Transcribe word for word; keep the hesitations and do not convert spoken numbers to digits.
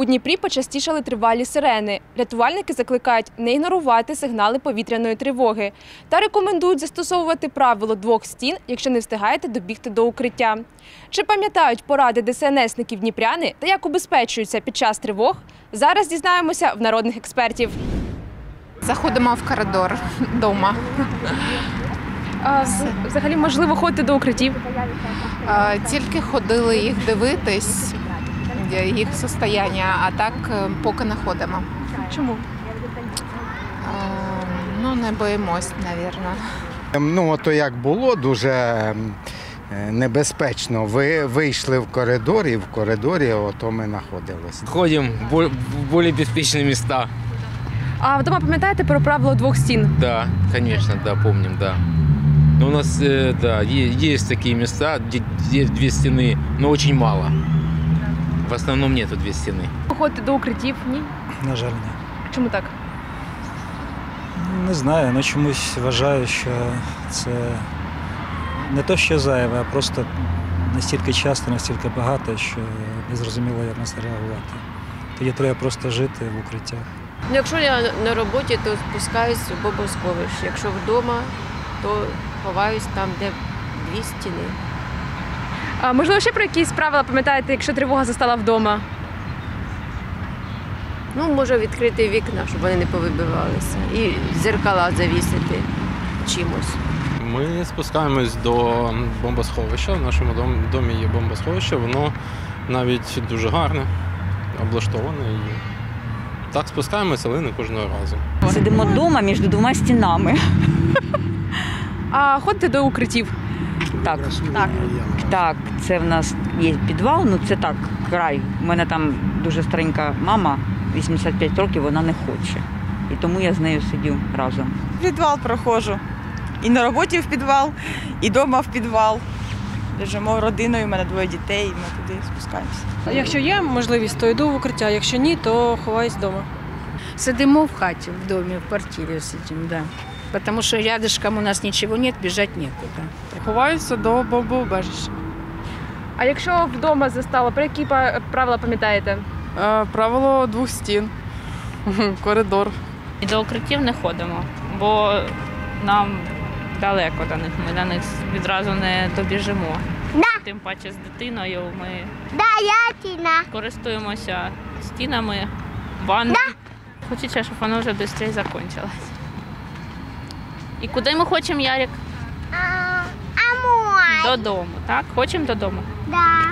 У Дніпрі почастішали тривалі сирени. Рятувальники закликають не ігнорувати сигнали повітряної тривоги та рекомендують застосовувати правило двох стін, якщо не встигаєте добігти до укриття. Чи пам'ятають поради де ес ен есників дніпряни та як убезпечуються під час тривог? Зараз дізнаємося в народних експертів. Заходимо в коридор вдома. А, взагалі, можливо, ходити до укриттів? А, Тільки ходили їх дивитись, їх состояння, а так поки не ходимо. Чому? А, Ну, не боїмось, мабуть. Ну, то як було, дуже небезпечно. Ви вийшли в коридор і в коридорі ото ми знаходилися. Ходим в более безопасные места. А вдома пам'ятаєте про правило двох стін? Да, конечно, да, помним, да. Но у нас, э, да, есть такие места, где, где две стены, но очень мало. В основном нету две стены. Ходити до укриттів? Ні? На жаль, ні. Чому так? Не знаю, але чомусь вважаю, що це не то, що зайве, а просто настільки часто, настільки багато, що не зрозуміло, як на це реагувати. Тоді треба просто жити в укриттях. Якщо я на роботі, то спускаюсь в бомбосховище. Якщо вдома, то ховаюсь там, де дві стіни. А можливо, ще про якісь правила пам'ятаєте, якщо тривога застала вдома? Ну, може відкрити вікна, щоб вони не повибивалися. І дзеркала завісити чимось. Ми спускаємось до бомбосховища. В нашому домі є бомбосховище, воно навіть дуже гарне, облаштоване. І так спускаємося, але не кожного разу. Сидимо вдома між двома стінами. А ходите до укриттів? Так, так, так, це в нас є підвал, ну це так, край. У мене там дуже старенька мама, вісімдесят п'ять років, вона не хоче. І тому я з нею сидю разом. В підвал проходжу. І на роботі в підвал, і вдома в підвал. Живемо родиною, у мене двоє дітей, і ми туди спускаємося. Якщо є можливість, то йду в укриття, якщо ні, то ховаюсь вдома. Сидимо в хаті, в домі, в квартирі сидимо, да. Потому що рядышком у нас нічого нет, біжать некуда. Ховаюся до бомбоубежища. А якщо вдома застало, про які правила пам'ятаєте? Е, правило двох стін, коридор. І до укриттів не ходимо, бо нам далеко до них, ми до них відразу не добіжимо. Да. Тим паче з дитиною ми Да, я Тіна. користуємося стінами, ванною. Да. Хочеться, щоб воно вже швидше закінчилось. І куди ми хочемо, Ярик? А, а мой? Додому, так? Хочемо додому? Да.